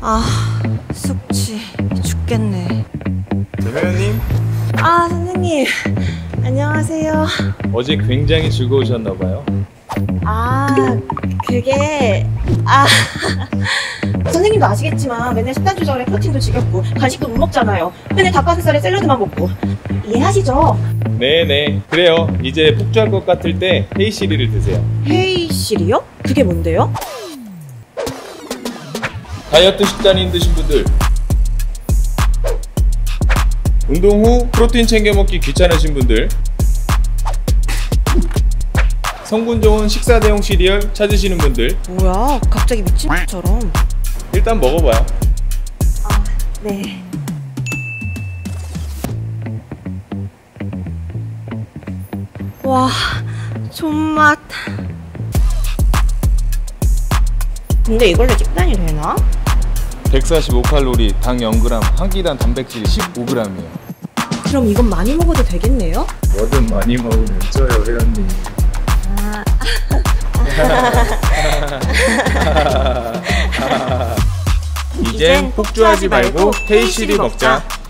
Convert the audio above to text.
아, 숙취 죽겠네. 회원님, 아, 선생님. 안녕하세요. 어제 굉장히 즐거우셨나봐요. 아, 그게... 아... 선생님도 아시겠지만 맨날 식단 조절에 프로틴도 지겹고 간식도 못 먹잖아요. 맨날 닭가슴살에 샐러드만 먹고. 이해하시죠? 네네. 그래요. 이제 폭주할 것 같을 때 헤이시리를 드세요. 헤이실이요? 그게 뭔데요? 다이어트 식단이 힘드신 분들, 운동 후 프로틴 챙겨 먹기 귀찮으신 분들, 성분 좋은 식사 대용 시리얼 찾으시는 분들, 뭐야, 갑자기 미친처럼. 일단 먹어봐요. 아, 네. 와, 존맛. 근데 이걸로 식단이 되나? 145칼로리, 당 0g, 한 끼당 단백질이 15g이에요. 그럼 이건 많이 먹어도 되겠네요? 뭐든 많이 먹으면 쪄요, 회원님. 이젠 폭주하지 말고 헤이시리 먹자.